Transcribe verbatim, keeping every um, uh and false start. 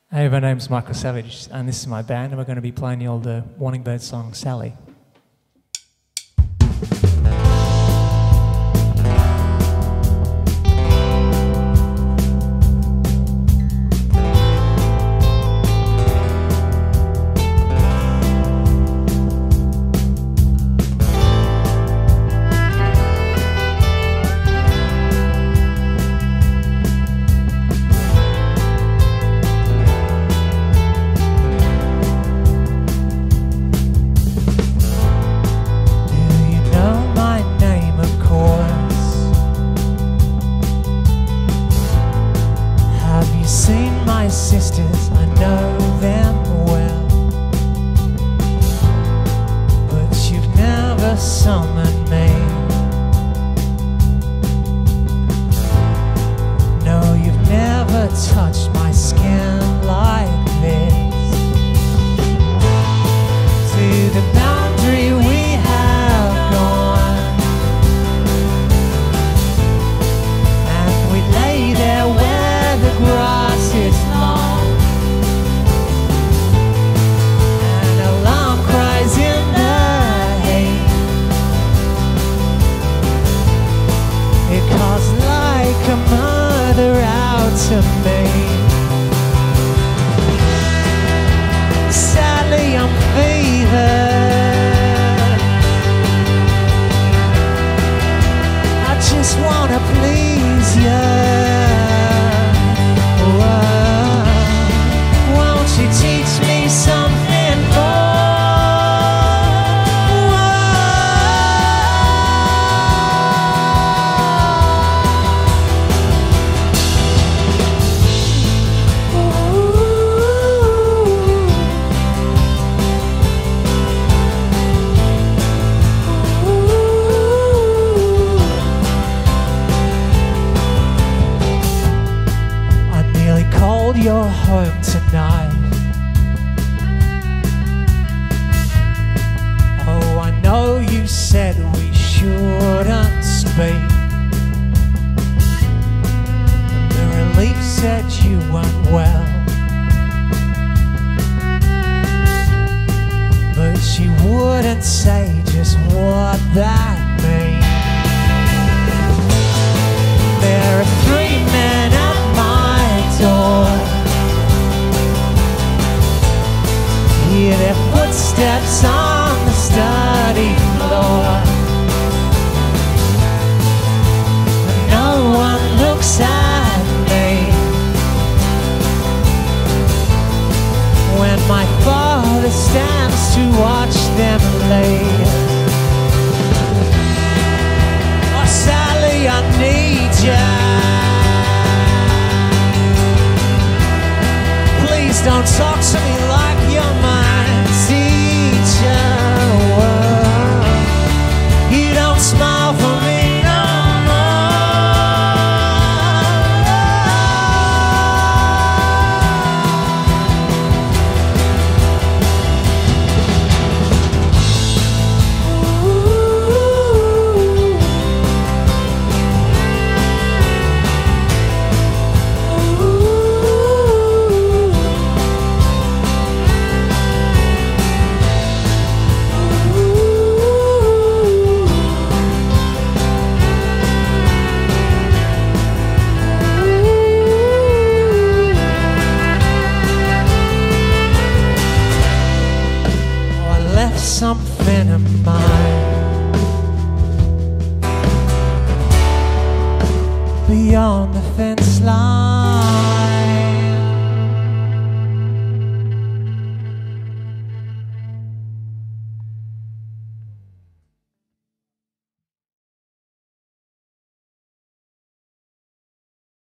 Hey, my name's Michael Savage, and this is my band, and we're going to be playing the old uh, Warning Bird song, Sally. Sisters, I know them well, but you've never summoned me. No, you've never touched my skin like this. To the boundary we have gone, and we lay there where the grass is long, and alarm cries in the hay. It calls like a mother out to me. Sadly I'm fevered, I just wanna please you. Won't you teach me something more? I nearly called your home tonight. Oh, I know you said we shouldn't speak. The relief said you weren't well, but she wouldn't say just what that means. There are three men at my door. Hear their footsteps on the study floor. No one looks at me when my father stands to watch them lay. Oh, Sally, I need ya. Please don't talk to me like you're my teacher. You don't smile for me no something in mind beyond the fence.